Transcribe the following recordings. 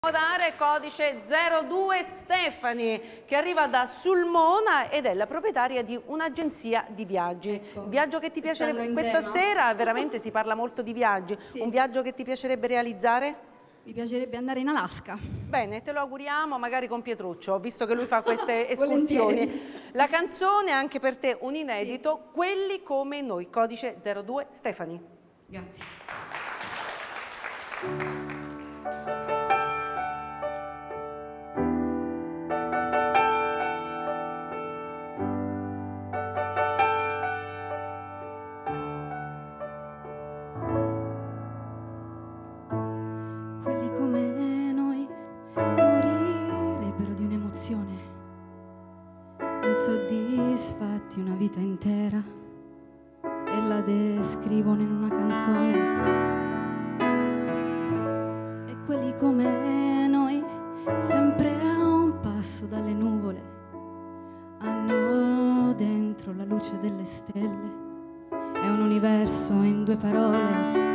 Dare codice 02 Stefani, che arriva da Sulmona ed è la proprietaria di un'agenzia di viaggi. Ecco, Un viaggio che ti piacerebbe questa sera? Veramente si parla molto di viaggi. Sì. Un viaggio che ti piacerebbe realizzare? Mi piacerebbe andare in Alaska. Bene, te lo auguriamo, magari con Pietruccio, visto che lui fa queste escursioni. La canzone anche per te, un inedito, sì. Quelli come noi, codice 02 Stefani. Grazie. Insoddisfatti una vita intera e la descrivono in una canzone. E quelli come noi, sempre a un passo dalle nuvole, hanno dentro la luce delle stelle. È un universo in due parole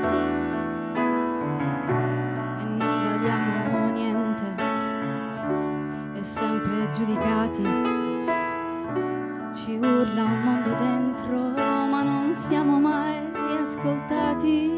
e non valiamo niente, e sempre giudicati. Ci urla un mondo dentro, ma non siamo mai ascoltati.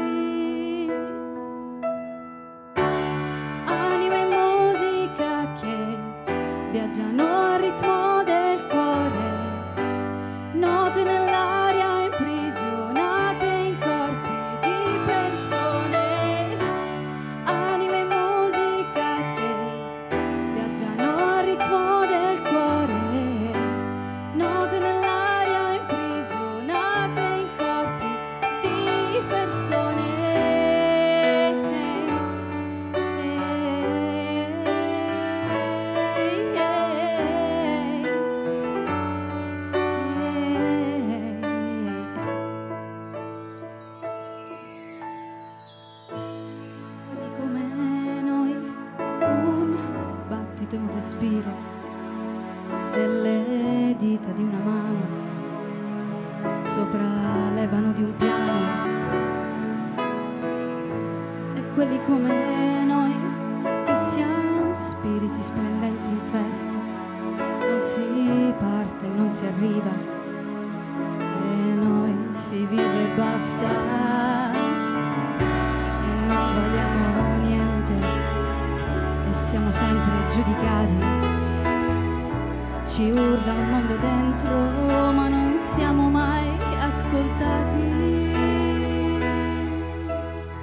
Anima in musica che viaggiano al ritmo del cuore, note nell'aria imprigionate in corpi di persone. Anima in musica che viaggiano al ritmo del cuore, note nell'aria imprigionate in corpi di persone. Quelli come noi, un battito, un respiro, delle dita di una mano sopra l'ebano di un piano. E quelli come noi, che siamo spiriti splendenti in festa, non si parte, non si arriva, e noi si vive e basta, e non valiamo niente e siamo sempre giudicati. Ci urla un mondo dentro, ma non siamo mai ascoltati.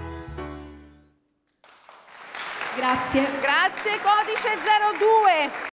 Grazie. Grazie, codice 02.